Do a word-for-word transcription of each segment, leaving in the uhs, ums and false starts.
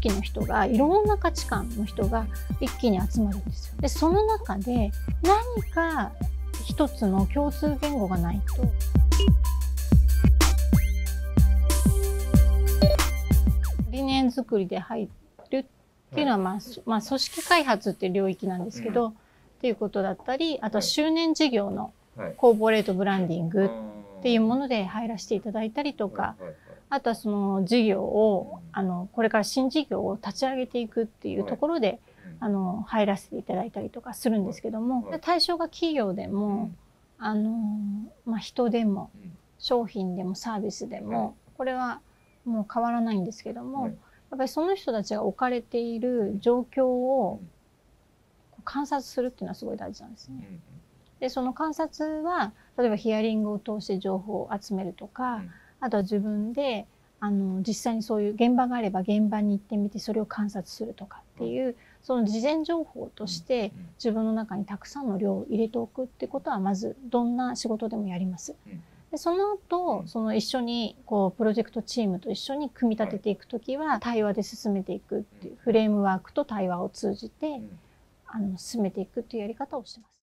識の人がいろんな価値観の人が一気に集まるんですよ。でその中で何か一つの共通言語がないと理念作りで入るっていうのは、まあ、まあ組織開発っていう領域なんですけど、うん、っていうことだったり、あとは周年事業のコーポレートブランディングっていうもので入らせていただいたりとか、あとはその事業をあのこれから新事業を立ち上げていくっていうところであの入らせていただいたりとかするんですけども、対象が企業でもあの、まあ、人でも商品でもサービスでもこれはもう変わらないんですけども、やっぱりその人たちが置かれている状況を観察するっていうのはすごい大事なんですね。でその観察は例えばヒアリングを通して情報を集めるとか、あとは自分であの実際にそういう現場があれば現場に行ってみてそれを観察するとかっていう、その事前情報として自分の中にたくさんの量を入れておくってことはまずどんな仕事でもやります。でその後その一緒にこうプロジェクトチームと一緒に組み立てていくときは対話で進めていくっていうフレームワークと対話を通じてあの進めていくっていうやり方をしてます。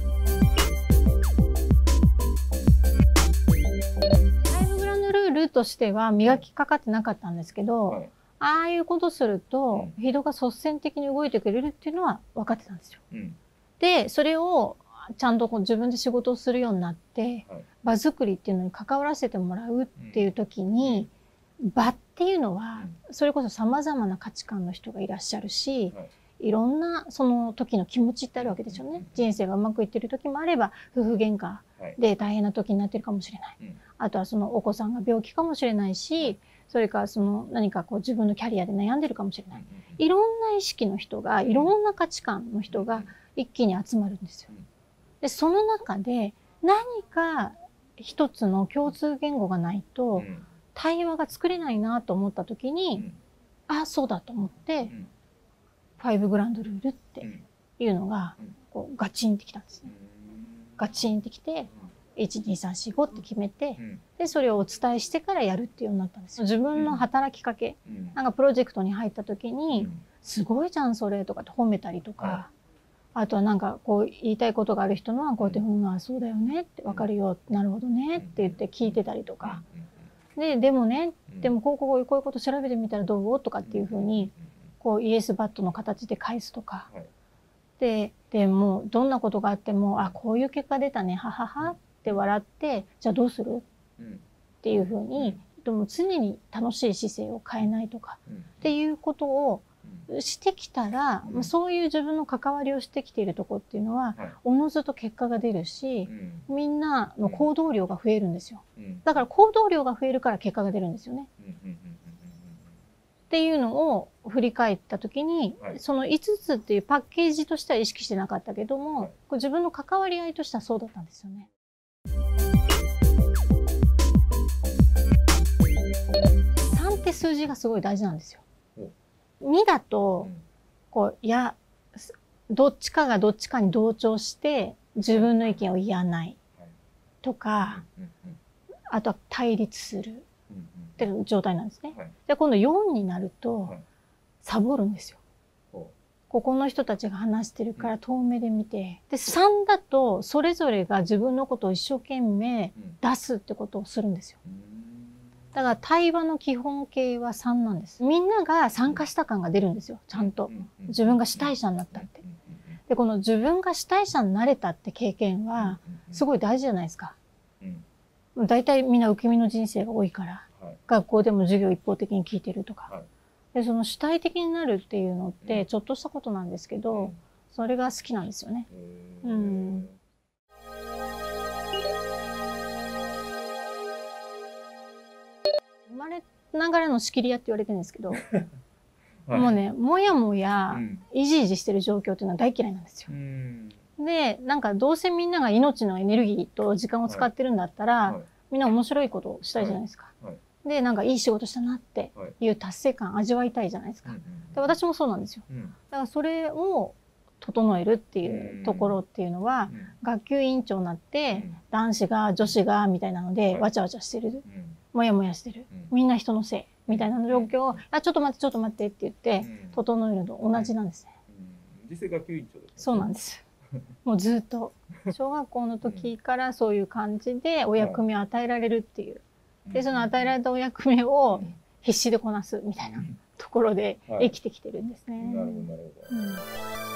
ファイブグランドルールとしては磨きかかってなかったんですけど、はい、ああいうことすると人が率先的に動いてくれるっていうのは分かってたんですよ。うん、でそれをちゃんとこう自分で仕事をするようになって、はい、場作りっていうのに関わらせてもらうっていう時に、うん、場っていうのはそれこそさまざまな価値観の人がいらっしゃるし、はい、いろんなその時の気持ちってあるわけですよね。人生がうまくいってる時もあれば夫婦喧嘩で大変な時になってるかもしれない。はい、あとはそのお子さんが病気かもしれないし、それからその何かこう自分のキャリアで悩んでるかもしれない。いろんな意識の人がいろんな価値観の人が一気に集まるんですよ。でその中で何か一つの共通言語がないと対話が作れないなと思った時に、あそうだと思ってファイブグランドルールっていうのがこうガチンってきたんですね。ガチンってきていちにさんしごって決めて、でそれをお伝えしてからやるっていうようになったんですよ。自分の働きかけ、なんかプロジェクトに入った時に「すごいじゃんそれ」とかって褒めたりとか、あとはなんかこう言いたいことがある人のはこうやって「うんあそうだよね」って「分かるよなるほどね」って言って聞いてたりとか、ででもねでもこうこうこういうこと調べてみたらどうとかっていうふうにこうイエスバットの形で返すとか。ででもうどんなことがあっても「あこういう結果出たねははは」って笑って「じゃあどうする?」っていうふうに、でも常に楽しい姿勢を変えないとかっていうことをしてきたら、そういう自分の関わりをしてきているところっていうのはおのずと結果が出るし、みんなの行動量が増えるんですよ。だから行動量が増えるから結果が出るんですよね。っていうのを振り返った時に、はい、そのいつつっていうパッケージとしては意識してなかったけども、はい、こう自分の関わり合いとしてはそうだったんですよね。さんって数字がすごい大事なんですよ。にだとこういやどっちかがどっちかに同調して自分の意見を言わないとか、あとは対立する。っていう状態なんですね。はい、で今度よんになると、はい、サボるんですよ。ここの人たちが話してるから遠目で見て、でさんだとそれぞれが自分のことを一生懸命出すってことをするんですよ。だから対話の基本形はさんなんです。みんなが参加した感が出るんですよ。ちゃんと自分が主体者になったって。でこの自分が主体者になれたって経験はすごい大事じゃないですか。だいたいみんな受け身の人生が多いから。はい、学校でも授業一方的に聞いてるとか、はい、でその主体的になるっていうのってちょっとしたことなんですけど、うん、それが好きなんですよね。うん、生まれながらの仕切り屋って言われてるんですけど、はい、もうねもやもやいじいじしてる状況っていうのは大嫌いなんですよ。うん、でなんかどうせみんなが命のエネルギーと時間を使ってるんだったら、はいはい、みんな面白いことをしたいじゃないですか。はいはい、でなんかいい仕事したなっていう達成感味わいたいじゃないですか。で私もそうなんですよ。だからそれを整えるっていうところっていうのは、学級委員長になって男子が女子がみたいなのでわちゃわちゃしてる、もやもやしてる、みんな人のせいみたいな状況を「あちょっと待ってちょっと待って」って言って整えるのと同じなんですね。 実際学級委員長です、ね、 そうなんです。もうずっと小学校の時からそういう感じでお役目を与えられるっていう。でその与えられたお役目を必死でこなすみたいなところで生きてきてるんですね。 なるほどなるほど。